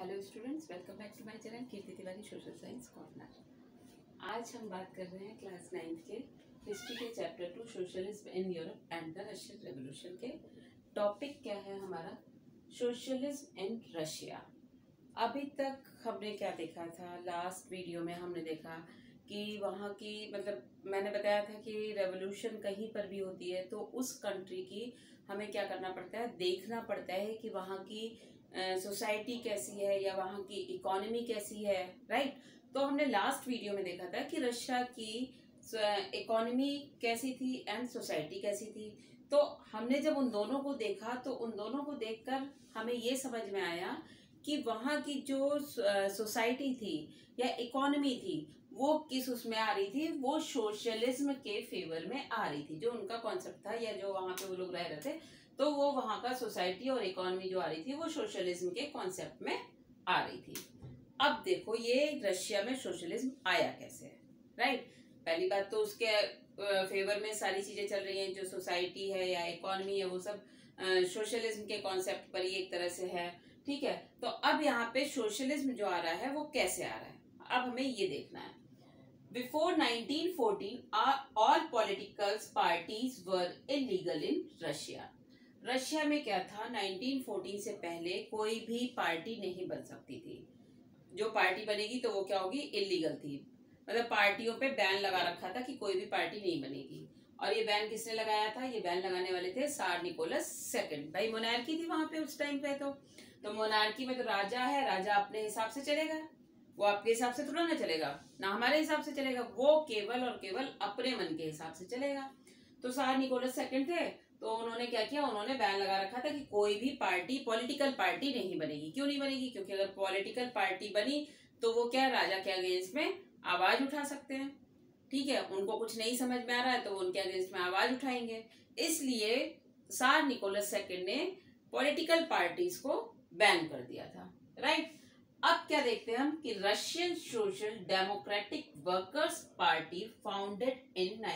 Hello students, welcome back to my channel Kirti Tiwari social science corner. आज हम बात कर रहे हैं क्लास 9th के हिस्ट्री के chapter 2 socialism in Europe and the Russian revolution के। टॉपिक क्या है हमारा? Socialism in Russia. अभी तक हमने क्या देखा था? लास्ट वीडियो में हमने देखा कि वहाँ की मैंने बताया था कि रेवोल्यूशन कहीं पर भी होती है तो उस कंट्री की हमें क्या करना पड़ता है, देखना पड़ता है कि वहाँ की सोसाइटी कैसी है या वहाँ की इकोनॉमी कैसी है, राइट। तो हमने लास्ट वीडियो में देखा था कि रशिया की इकोनॉमी कैसी थी एंड सोसाइटी कैसी थी। तो हमने जब उन दोनों को देखा तो उन दोनों को देखकर हमें ये समझ में आया कि वहाँ की जो सोसाइटी थी या इकोनॉमी थी वो किस उसमें आ रही थी, वो सोशलिज्म के फेवर में आ रही थी। जो उनका कॉन्सेप्ट था या जो वहाँ पे वो लोग रह रहे थे तो वो वहाँ का सोसाइटी और इकोनॉमी जो आ रही थी वो सोशलिज्म के कॉन्सेप्ट में आ रही थी। अब देखो ये रशिया में सोशलिज्म आया कैसे, राइट। पहली बात तो उसके फेवर में सारी चीजें चल रही हैं, जो सोसाइटी है या इकोनॉमी है वो सब सोशलिज्म के कॉन्सेप्ट पर ही एक तरह से है, ठीक है। तो अब यहाँ पे सोशलिज्म जो आ रहा है वो कैसे आ रहा है, अब हमें ये देखना है। Before 1914, all political parties were illegal in Russia. Russia में क्या था, 1914 से पहले कोई भी पार्टी नहीं बन सकती थी। जो पार्टी बनेगी तो वो क्या होगी, इलीगल थी। मतलब पार्टियों पे बैन लगा रखा था कि कोई भी पार्टी नहीं बनेगी। और ये बैन किसने लगाया था? ये बैन लगाने वाले थे सार निकोलस सेकंड। भाई मोनार्की थी वहां पे उस टाइम पे। तो मोनार्की में तो राजा है, राजा अपने हिसाब से चलेगा, वो आपके हिसाब से थोड़ा ना चलेगा, ना हमारे हिसाब से चलेगा, वो केवल और केवल अपने मन के हिसाब से चलेगा। तो सार निकोलस सेकंड थे, तो उन्होंने क्या किया, उन्होंने बैन लगा रखा था कि कोई भी पार्टी, पॉलिटिकल पार्टी नहीं बनेगी। क्यों नहीं बनेगी? क्योंकि अगर पॉलिटिकल पार्टी बनी तो वो क्या, राजा के अगेंस्ट में आवाज उठा सकते हैं, ठीक है। उनको कुछ नहीं समझ में आ रहा है तो वो उनके अगेंस्ट में आवाज उठाएंगे। इसलिए सार निकोलस सेकंड ने पॉलिटिकल पार्टीज को बैन कर दिया था, राइट। अब क्या देखते हैं हम कि Russian social democratic workers party founded in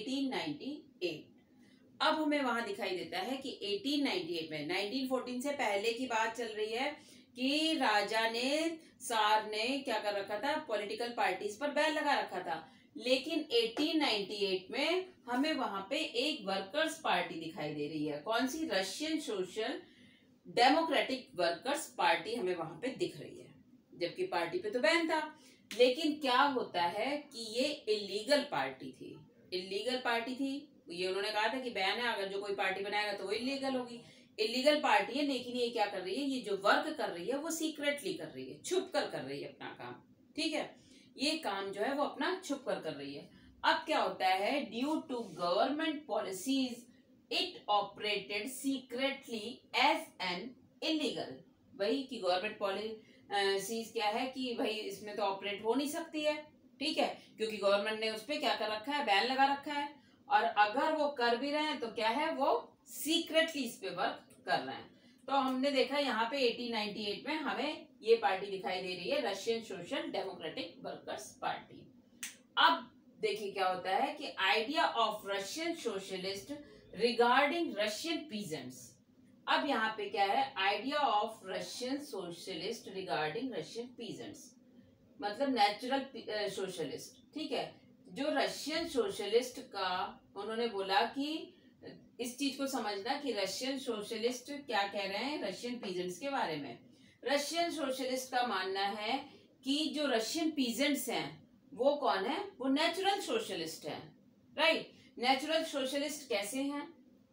1898। अब हमें वहां दिखाई देता है कि 1898 में, 1914 से पहले की बात चल रही है कि राजा ने, सार ने क्या कर रखा था, पॉलिटिकल पार्टीज पर बैन लगा रखा था। लेकिन 1898 में हमें वहां पे एक वर्कर्स पार्टी दिखाई दे रही है। कौन सी? Russian social democratic workers party हमें वहां पे दिख रही है, जबकि पार्टी पे तो बैन था। लेकिन क्या होता है कि ये इलीगल पार्टी थी, इलीगल पार्टी थी। ये उन्होंने कहा था कि बैन है, अगर जो कोई पार्टी बनाएगा तो वो इलीगल होगी। इलीगल पार्टी है, लेकिन ये क्या कर रही है, ये जो वर्क कर रही है वो सीक्रेटली कर रही है, छुप कर रही है अपना काम, ठीक है। ये काम जो है वो अपना छुप कर रही है। अब क्या होता है, due to government policies it operated secretly as an illegal. वही कि गवर्नमेंट पॉलिसीज क्या है कि भाई इसमें तो ऑपरेट हो नहीं सकती है, ठीक है, क्योंकि गवर्नमेंट ने उस पर क्या कर रखा है, बैन लगा रखा है। और अगर वो कर भी रहे हैं तो क्या है, वो सीक्रेटली इस पे वर्क कर रहे हैं। तो हमने देखा यहाँ पे 1898 में हमें ये पार्टी दिखाई दे रही है, Russian social democratic workers party. अब देखिए क्या होता है कि idea of Russian socialist regarding Russian peasants. अब यहाँ पे क्या है, idea of Russian socialist regarding Russian peasants, मतलब नेचुरल सोशलिस्ट, ठीक है। जो रशियन सोशलिस्ट का उन्होंने बोला कि इस चीज को समझना कि रशियन सोशलिस्ट क्या कह रहे हैं रशियन पीजेंट्स के बारे में। रशियन सोशलिस्ट का मानना है कि जो रशियन पीजेंट्स हैं वो कौन है, वो नेचुरल सोशलिस्ट हैं, राइट। नेचुरल सोशलिस्ट कैसे हैं?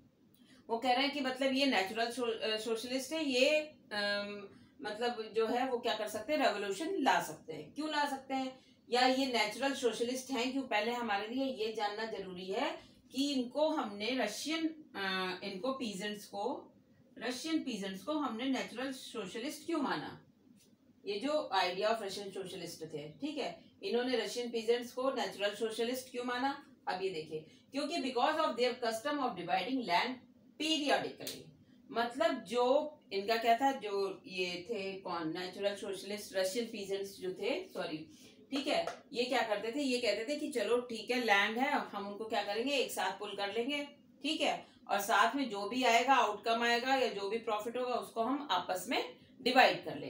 वो कह रहे हैं कि मतलब ये नेचुरल सोशलिस्ट है, ये मतलब जो है वो क्या कर सकते हैं, रेवोल्यूशन ला सकते हैं। क्यों ला सकते हैं, या ये नेचुरल सोशलिस्ट हैं क्यों, पहले हमारे लिए ये जानना जरूरी है कि इनको हमने इनको रशियन पीजेंट्स को हमने नेचुरल सोशलिस्ट क्यों माना। ये जो आइडिया ऑफ रशियन सोशलिस्ट थे, ठीक है, इन्होंने रशियन पीजेंट्स को नेचुरल सोशलिस्ट क्यों माना। अब ये देखिए, क्योंकि because of their custom of dividing land periodically. मतलब जो इनका क्या था, जो ये थे कौन, नेचुरल सोशलिस्ट रशियन पीजेंट्स जो थे, सॉरी, ठीक है, ये क्या करते थे, ये कहते थे कि चलो ठीक है, लैंड है, हम उनको क्या करेंगे, एक साथ पुल कर लेंगे, ठीक है, और साथ में जो भी आएगा, आउटकम आएगा या जो भी प्रॉफिट होगा उसको हम आपस में डिवाइड कर लेंगे।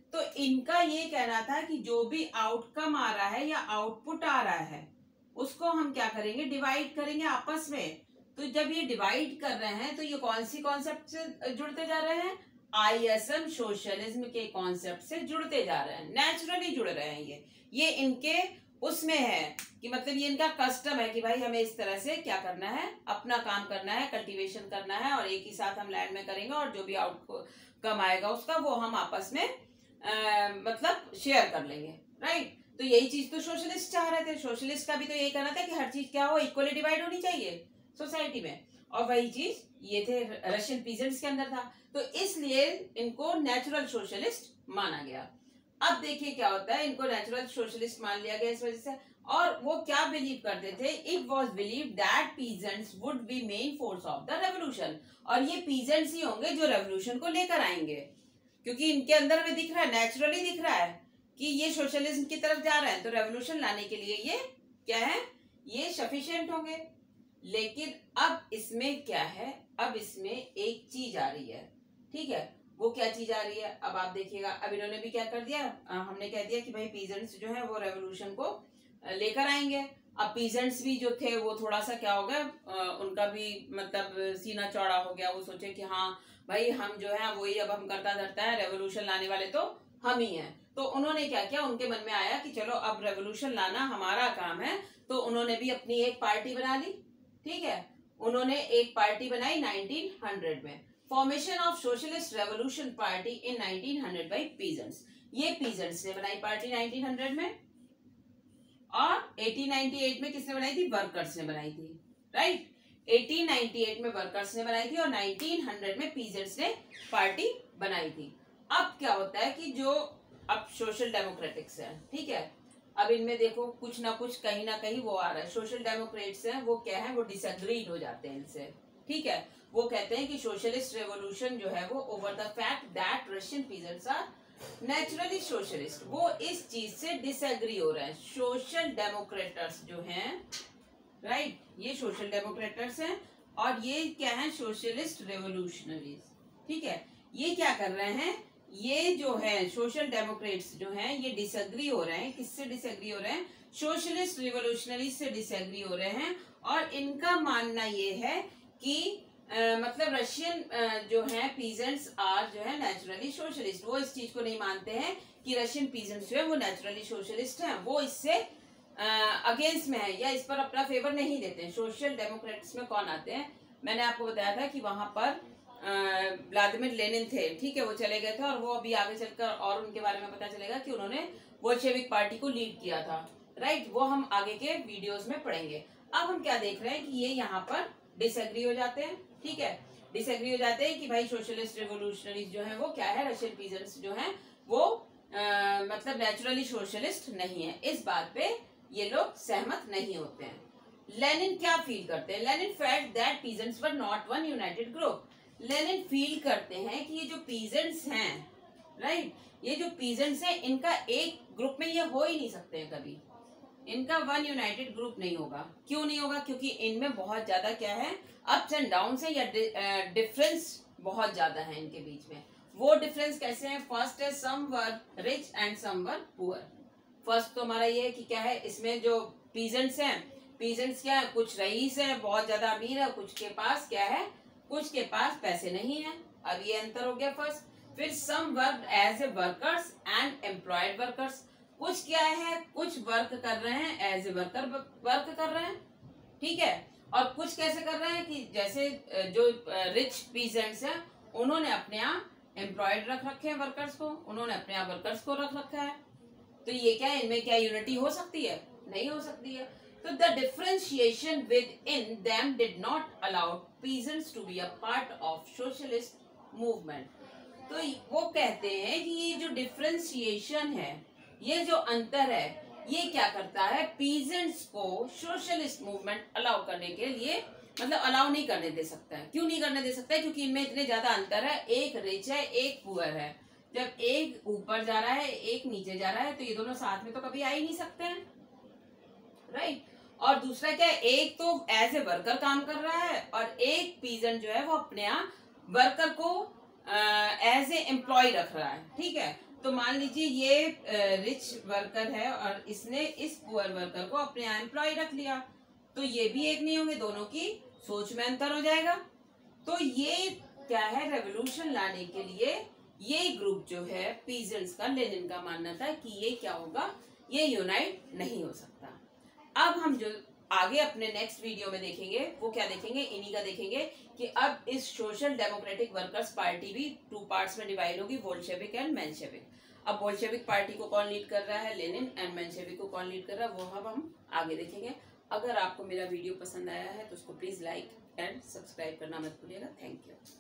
तो इनका ये कहना था कि जो भी आउटकम आ रहा है या आउटपुट आ रहा है उसको हम क्या करेंगे, डिवाइड करेंगे आपस में। तो जब ये डिवाइड कर रहे हैं तो ये कौन सी कॉन्सेप्ट से जुड़ते जा रहे हैं, आईएसएम सोशलिज्म के कॉन्सेप्ट से जुड़ते जा रहे हैं, नेचुरली जुड़ रहे हैं। ये इनके उसमें है कि मतलब ये इनका कस्टम है कि भाई हमें इस तरह से क्या करना है, अपना काम करना है, कल्टीवेशन करना है और एक ही साथ हम लैंड में करेंगे और जो भी आउटकम आएगा उसका वो हम आपस में मतलब शेयर कर लेंगे, राइट। तो यही चीज तो सोशलिस्ट चाह रहे थे। सोशलिस्ट का भी तो यही कहना था कि हर चीज क्या हो, इक्वली डिवाइड होनी चाहिए सोसाइटी में, और वही चीज ये थे रशियन पीजेंट्स के अंदर था। तो इसलिए इनको नेचुरल सोशलिस्ट माना गया। अब देखिए क्या होता है, इनको नेचुरल सोशलिस्ट मान लिया गया इस वजह से। और वो क्या बिलीव करते थे, it was believe that peasants would be main force of the revolution, और ये पीजेंट्स ही होंगे जो रेवोल्यूशन को लेकर आएंगे, क्योंकि इनके अंदर में दिख रहा है, नेचुरली दिख रहा है कि ये सोशलिज्म की तरफ जा रहे हैं, तो रेवोल्यूशन लाने के लिए ये क्या है, ये सफिशिएंट होंगे। लेकिन अब इसमें क्या है, अब इसमें एक चीज आ रही है, ठीक है। वो क्या चीज आ रही है, अब आप देखिएगा। अब इन्होंने भी क्या कर दिया, हमने कह दिया कि भाई पीजेंट्स जो है वो रेवोल्यूशन को लेकर आएंगे। अब पीजेंट्स भी जो थे वो थोड़ा सा क्या हो गया, उनका भी मतलब सीना चौड़ा हो गया। वो सोचे कि हाँ भाई हम जो है वही अब हम करता धरता है, रेवोल्यूशन लाने वाले तो हम ही हैं। तो उन्होंने क्या किया, उनके मन में आया कि चलो अब रेवोल्यूशन लाना हमारा काम है। तो उन्होंने भी अपनी एक पार्टी बना ली, ठीक है। उन्होंने एक पार्टी बनाई 1900 में, formation of socialist revolution party in 1900 by peasants. ये पीजेंट्स ने बनाई पार्टी 1900 में, और 1898 में किसने बनाई थी, वर्कर्स ने बनाई थी, राइट। 1898 में वर्कर्स ने बनाई थी और 1900 में पीजेंट्स ने पार्टी बनाई थी। अब क्या होता है कि जो अब सोशल डेमोक्रेटिक्स है, ठीक है, अब इनमें देखो कुछ ना कुछ कहीं ना कहीं वो आ रहा है। सोशल डेमोक्रेट्स हैं वो क्या है, वो डिसएग्रीड हो जाते हैं इनसे, ठीक है। वो कहते हैं कि सोशलिस्ट रेवोल्यूशन जो है वो over the fact that Russian peasants are naturally socialist, वो इस चीज से डिसएग्री हो रहे हैं। सोशल डेमोक्रेटर्स जो हैं, राइट, ये सोशल डेमोक्रेटर्स हैं और ये क्या है, सोशलिस्ट रेवोल्यूशनरीज, ठीक है। ये क्या कर रहे हैं, ये जो है सोशल डेमोक्रेट्स जो हैं ये डिसएग्री हो रहे हैं। किससे डिसएग्री हो रहे हैं, सोशलिस्ट रिवोल्यूशनरी से डिसएग्री हो रहे हैं। और इनका मानना ये है कि मतलब रशियन जो है पीजेंट्स आर जो है नेचुरली सोशलिस्ट। वो इस चीज को नहीं मानते हैं कि रशियन पीजेंट्स जो है वो नेचुरली सोशलिस्ट हैं, वो इससे अगेंस्ट में है या इस पर अपना फेवर नहीं देते हैं। सोशल डेमोक्रेट्स में कौन आते हैं, मैंने आपको बताया था कि वहां पर व्लादिमीर लेनिन थे, ठीक है, वो चले गए थे और वो अभी आगे चलकर और उनके बारे में पता चलेगा कि उन्होंने बोल्शेविक पार्टी को लीड किया था, राइट। वो हम आगे के वीडियोस में पढ़ेंगे। अब हम क्या देख रहे हैं कि ये यहाँ पर डिसएग्री हो जाते हैं, ठीक है, डिसएग्री हो जाते हैं कि भाई सोशलिस्ट रिवोल्यूशनरीज जो है वो क्या है, रशियन पीजेंट्स जो है वो मतलब नेचुरली सोशलिस्ट नहीं है। इस बात पे ये लोग सहमत नहीं होते हैं। लेनिन क्या फील करते हैं, Lenin felt that peasants were not one united group. Lenin feel करते हैं कि ये जो पीजेंट्स हैं, राइट, ये जो पीजेंट्स हैं इनका एक ग्रुप में ये हो ही नहीं सकते हैं कभी, इनका वन यूनाइटेड ग्रुप नहीं होगा। क्यों नहीं होगा, क्योंकि इनमें बहुत ज्यादा क्या है, अप्स एंड डाउन है या डिफरेंस बहुत ज्यादा है इनके बीच में। वो डिफरेंस कैसे है, फर्स्ट है some were rich and some were poor. First तो हमारा ये है कि क्या है, इसमें जो पीजेंट्स हैं, पीजेंट्स क्या है, कुछ रईस है बहुत ज्यादा अमीर है, कुछ के पास क्या है, कुछ के पास पैसे नहीं है। अब ये अंतर हो गया फर्स्ट। फिर some work as a workers and employed workers, कुछ क्या है, कुछ वर्क कर रहे हैं एज ए वर्कर वर्क कर रहे हैं, ठीक है। और कुछ कैसे कर रहे हैं कि जैसे जो रिच पीजेंट्स हैं उन्होंने अपने यहाँ एम्प्लॉयड रख रखे हैं वर्कर्स को, उन्होंने अपने यहाँ वर्कर्स को रख रखा है। तो ये क्या है, इनमें क्या यूनिटी हो सकती है, नहीं हो सकती है। So the differentiation within them did not allow peasants to be a part of socialist movement. तो वो कहते हैं कि ये जो डिफरेंशिएशन है, ये जो अंतर है, ये क्या करता है, पीजेंट्स को सोशलिस्ट मूवमेंट अलाउ करने के लिए मतलब अलाउ नहीं करने दे सकता है। क्यों नहीं करने दे सकता है, क्योंकि इनमें इतने ज्यादा अंतर है, एक रिच है एक पुअर है। जब एक ऊपर जा रहा है एक नीचे जा रहा है तो ये दोनों साथ में तो कभी आ ही नहीं सकते हैं, राइट। और दूसरा क्या है, एक तो एज ए वर्कर काम कर रहा है और एक पीजेंट जो है वो अपने यहाँ वर्कर को एज ए एम्प्लॉय रख रहा है, ठीक है। तो मान लीजिए ये रिच वर्कर है और इसने इस पुअर वर्कर को अपने यहाँ एम्प्लॉय रख लिया, तो ये भी एक नहीं होंगे, दोनों की सोच में अंतर हो जाएगा। तो ये क्या है, रेवोल्यूशन लाने के लिए ये ग्रुप जो है पीजेंट्स का, लेनिन का मानना था कि ये क्या होगा, ये यूनाइट नहीं हो सकता। अब हम जो आगे अपने नेक्स्ट वीडियो में देखेंगे वो क्या देखेंगे, इन्हीं का देखेंगे कि अब इस सोशल डेमोक्रेटिक वर्कर्स पार्टी भी 2 पार्ट्स में डिवाइड होगी, बोल्शेविक एंड मेंशेविक। अब बोल्शेविक पार्टी को कौन लीड कर रहा है, लेनिन, एंड मेंशेविक को कौन लीड कर रहा है, वो अब हम आगे देखेंगे। अगर आपको मेरा वीडियो पसंद आया है तो उसको प्लीज लाइक एंड सब्सक्राइब करना मत भूलिएगा। Thank you.